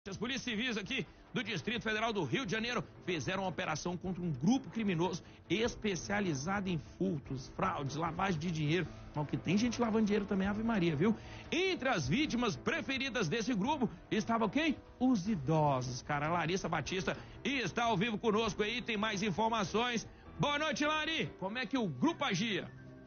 As polícias civis aqui do Distrito Federal do Rio de Janeiro fizeram uma operação contra um grupo criminoso especializado em furtos, fraudes, lavagem de dinheiro. Mas que tem gente lavando dinheiro também, Ave Maria, viu? Entre as vítimas preferidas desse grupo estavam quem? Os idosos, cara. Larissa Batista está ao vivo conosco aí, tem mais informações. Boa noite, Lari. Como é que o grupo agia?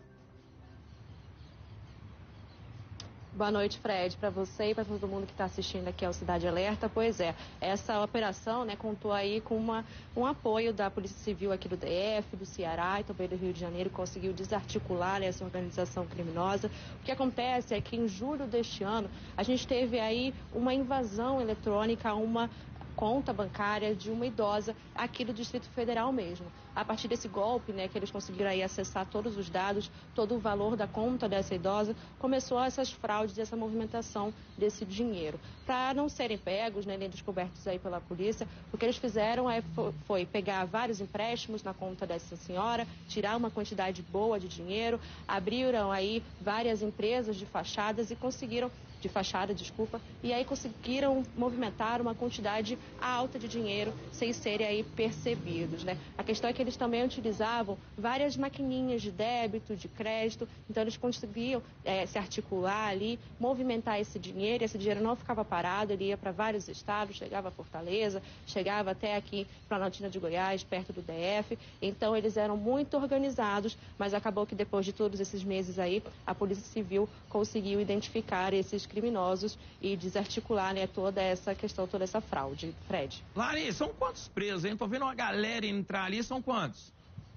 Boa noite, Fred, para você e para todo mundo que está assistindo aqui ao Cidade Alerta. Pois é, essa operação contou aí com um apoio da Polícia Civil aqui do DF, do Ceará e também do Rio de Janeiro, conseguiu desarticular essa organização criminosa. O que acontece é que em julho deste ano, a gente teve aí uma invasão eletrônica a uma conta bancária de uma idosa aqui do Distrito Federal mesmo. A partir desse golpe, que eles conseguiram aí acessar todos os dados, todo o valor da conta dessa idosa, começou essas fraudes, essa movimentação desse dinheiro. Para não serem pegos, nem descobertos aí pela polícia, o que eles fizeram foi pegar vários empréstimos na conta dessa senhora, tirar uma quantidade boa de dinheiro, abriram aí várias empresas de fachadas e conseguiram e aí conseguiram movimentar uma quantidade alta de dinheiro sem serem aí percebidos, A questão é que eles também utilizavam várias maquininhas de débito, de crédito, então eles conseguiam se articular ali, movimentar esse dinheiro, e esse dinheiro não ficava parado, ele ia para vários estados, chegava a Fortaleza, chegava até aqui para Planaltina de Goiás, perto do DF, então eles eram muito organizados, mas acabou que depois de todos esses meses aí, a Polícia Civil conseguiu identificar esses criminosos e desarticular toda essa questão, toda essa fraude. Fred. Lari, são quantos presos, hein? Tô vendo uma galera entrar ali, são quantos?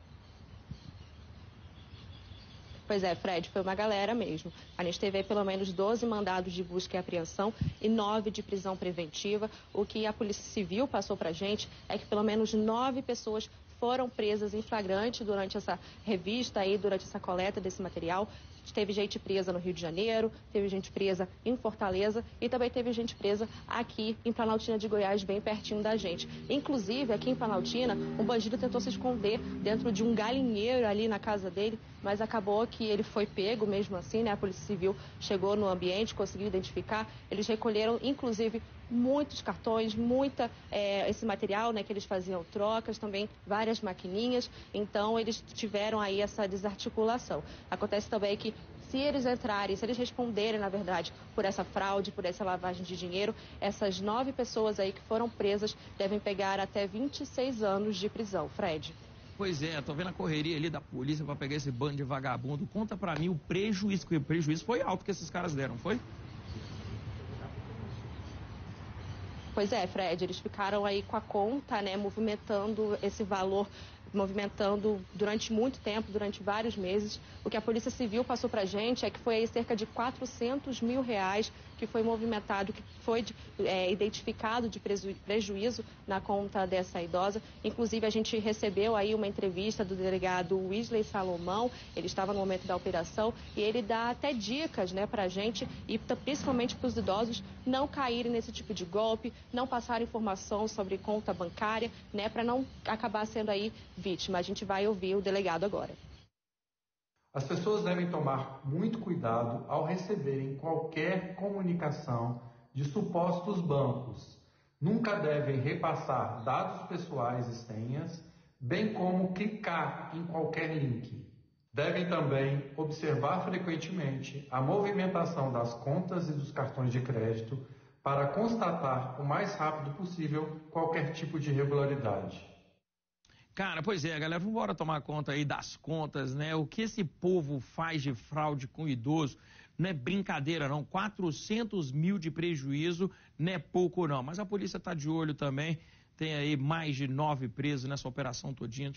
Pois é, Fred, foi uma galera mesmo. A gente teve aí pelo menos 12 mandados de busca e apreensão e 9 de prisão preventiva. O que a Polícia Civil passou pra gente é que pelo menos 9 pessoas foram presas em flagrante durante essa revista aí, durante essa coleta desse material. Teve gente presa no Rio de Janeiro, teve gente presa em Fortaleza e também teve gente presa aqui em Planaltina de Goiás, bem pertinho da gente. Inclusive, aqui em Planaltina, um bandido tentou se esconder dentro de um galinheiro ali na casa dele, mas acabou que ele foi pego mesmo assim, A Polícia Civil chegou no ambiente, conseguiu identificar. Eles recolheram, inclusive, muitos cartões, esse material, que eles faziam trocas, também várias maquininhas. Então, eles tiveram aí essa desarticulação. Acontece também que se eles responderem, na verdade, por essa fraude, por essa lavagem de dinheiro, essas 9 pessoas aí que foram presas devem pegar até 26 anos de prisão. Fred. Pois é, tô vendo a correria ali da polícia pra pegar esse bando de vagabundo. Conta pra mim o prejuízo, que o prejuízo foi alto que esses caras deram, foi? Pois é, Fred, eles ficaram aí com a conta, movimentando esse valor, durante muito tempo, durante vários meses. O que a Polícia Civil passou pra gente é que foi aí cerca de R$400 mil que foi movimentado, que foi identificado de prejuízo na conta dessa idosa. Inclusive, a gente recebeu aí uma entrevista do delegado Wesley Salomão, ele estava no momento da operação, e ele dá até dicas, pra gente, e principalmente para os idosos, não caírem nesse tipo de golpe, não passar informação sobre conta bancária, para não acabar sendo aí vítima. A gente vai ouvir o delegado agora. As pessoas devem tomar muito cuidado ao receberem qualquer comunicação de supostos bancos. Nunca devem repassar dados pessoais e senhas, bem como clicar em qualquer link. Devem também observar frequentemente a movimentação das contas e dos cartões de crédito para constatar o mais rápido possível qualquer tipo de irregularidade. Cara, pois é, galera, vamos embora tomar conta aí das contas, O que esse povo faz de fraude com o idoso não é brincadeira, não. 400 mil de prejuízo não é pouco, não. Mas a polícia tá de olho também, tem aí mais de 9 presos nessa operação todinha.